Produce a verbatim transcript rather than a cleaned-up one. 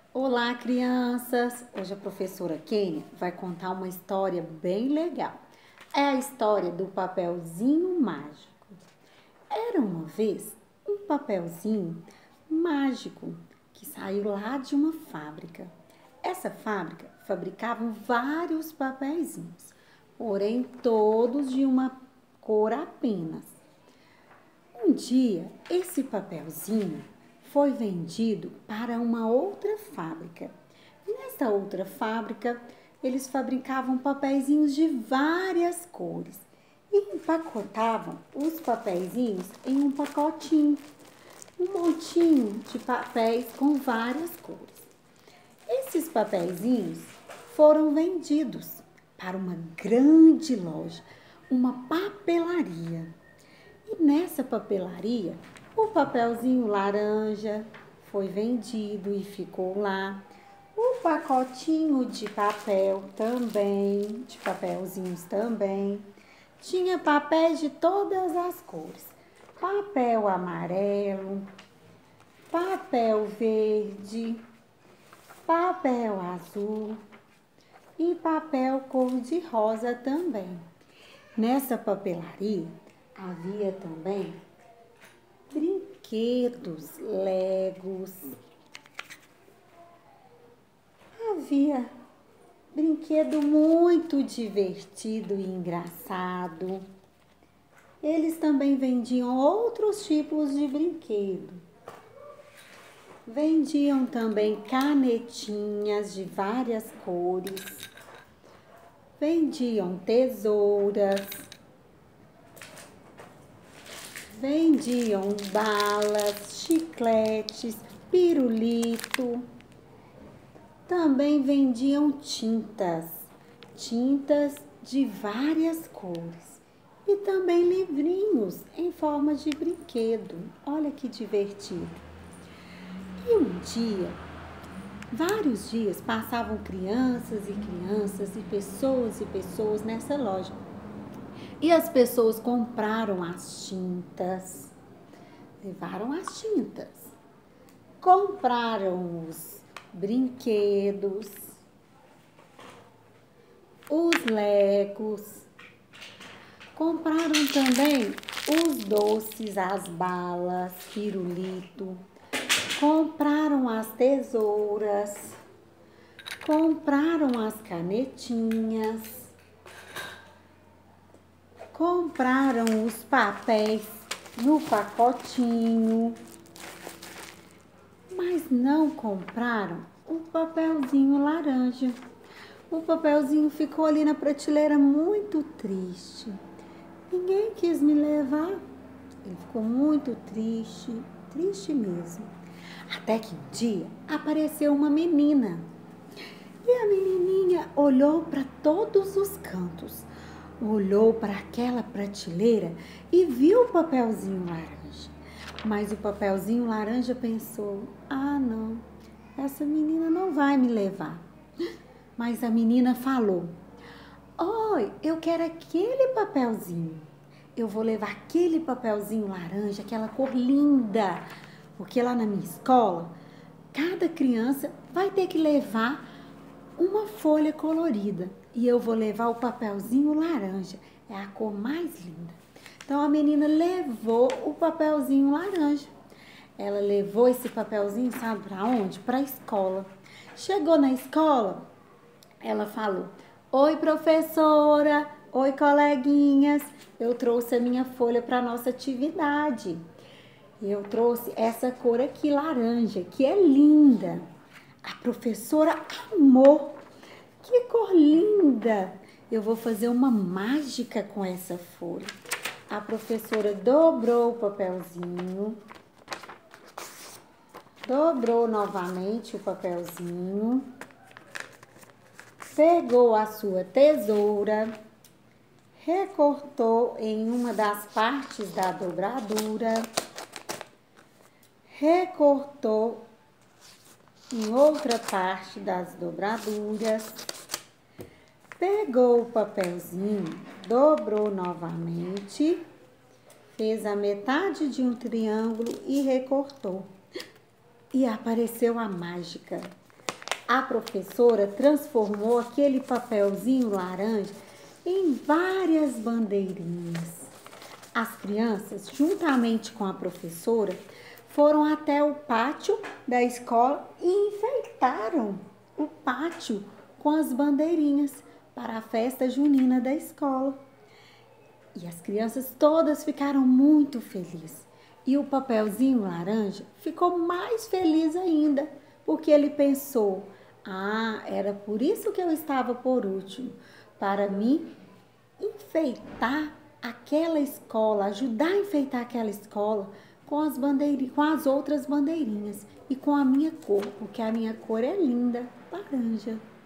Olá, crianças! Hoje a professora Kênia vai contar uma história bem legal. É a história do papelzinho mágico. Era uma vez um papelzinho mágico que saiu lá de uma fábrica. Essa fábrica fabricava vários papeizinhos, porém todos de uma cor apenas. Um dia, esse papelzinho foi vendido para uma outra fábrica. Nessa outra fábrica, eles fabricavam papeizinhos de várias cores e empacotavam os papeizinhos em um pacotinho, um montinho de papéis com várias cores. Esses papeizinhos foram vendidos para uma grande loja, uma papelaria. E nessa papelaria, o papelzinho laranja foi vendido e ficou lá. O pacotinho de papel também, de papelzinhos também. Tinha papéis de todas as cores. Papel amarelo, papel verde, papel azul e papel cor-de-rosa também. Nessa papelaria havia também brinquedos, legos. Havia brinquedo muito divertido e engraçado. Eles também vendiam outros tipos de brinquedo. Vendiam também canetinhas de várias cores. Vendiam tesouras. Vendiam balas, chicletes, pirulito. Também vendiam tintas, tintas de várias cores. E também livrinhos em forma de brinquedo. Olha que divertido. E um dia, vários dias, passavam crianças e crianças e pessoas e pessoas nessa loja. E as pessoas compraram as tintas, levaram as tintas, compraram os brinquedos, os legos, compraram também os doces, as balas, pirulito, compraram as tesouras, compraram as canetinhas, compraram os papéis no pacotinho, mas não compraram o papelzinho laranja. O papelzinho ficou ali na prateleira muito triste. Ninguém quis me levar. Ele ficou muito triste, triste mesmo. Até que um dia apareceu uma menina. E a menininha olhou para todos os cantos. Olhou para aquela prateleira e viu o papelzinho laranja. Mas o papelzinho laranja pensou: ah, não, essa menina não vai me levar. Mas a menina falou: oi, eu quero aquele papelzinho. Eu vou levar aquele papelzinho laranja, aquela cor linda. Porque lá na minha escola, cada criança vai ter que levar uma folha colorida. E eu vou levar o papelzinho laranja. É a cor mais linda. Então, a menina levou o papelzinho laranja. Ela levou esse papelzinho, sabe para onde? Para a escola. Chegou na escola, ela falou: oi, professora. Oi, coleguinhas. Eu trouxe a minha folha para a nossa atividade. Eu trouxe essa cor aqui, laranja, que é linda. A professora amou. Que cor linda! Eu vou fazer uma mágica com essa folha. A professora dobrou o papelzinho. Dobrou novamente o papelzinho. Pegou a sua tesoura. Recortou em uma das partes da dobradura. Recortou em outra parte das dobraduras. Pegou o papelzinho, dobrou novamente, fez a metade de um triângulo e recortou. E apareceu a mágica. a professora transformou aquele papelzinho laranja em várias bandeirinhas. As crianças, juntamente com a professora, foram até o pátio da escola e enfeitaram o pátio com as bandeirinhas para a festa junina da escola. E as crianças todas ficaram muito felizes. E o papelzinho laranja ficou mais feliz ainda, porque ele pensou: ah, era por isso que eu estava por último, para me enfeitar aquela escola, ajudar a enfeitar aquela escola com as bandeirinhas, com as outras bandeirinhas e com a minha cor, porque a minha cor é linda, laranja.